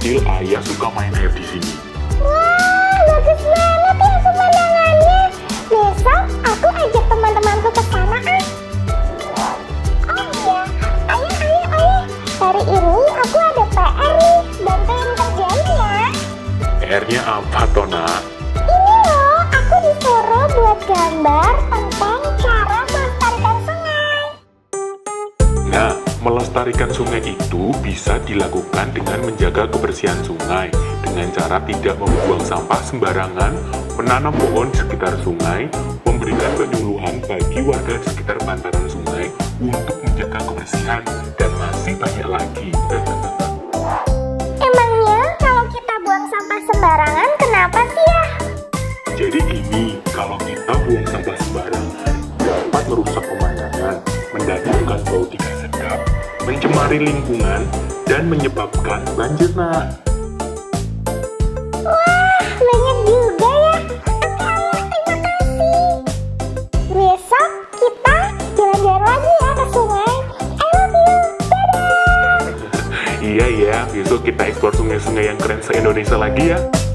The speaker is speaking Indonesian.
kecil, ayah suka main air di sini. Wah, bagus banget ya pemandangannya. Besok aku ajak teman-temanku ke sana ah. Oh iya, ayah. Hari ini aku ada PR nih, bantuin kerjain ya. PR-nya apa, Tona? Ini loh, aku disuruh buat gambar tentang cara melestarikan sungai. Nah, melestarikan sungai itu bisa dilakukan dengan menjaga kebersihan sungai, dengan cara tidak membuang sampah sembarangan, menanam pohon di sekitar sungai, memberikan penyuluhan bagi warga di sekitar bantaran sungai untuk menjaga kebersihan, dan masih banyak lagi. Emangnya kalau kita buang sampah sembarangan kenapa sih ya? Jadi gini, kalau kita buang sampah sembarangan dapat merusak pemandangan, mendatangkan bau tidak sedap, mencemari lingkungan, dan menyebabkan banjir. Nah, Wah, banyak juga ya. Oke, ayah, terima kasih. Besok kita jalan-jalan lagi ya ke sungai. I love you. Dadah. iya ya, besok kita eksplor sungai-sungai yang keren se-Indonesia lagi ya.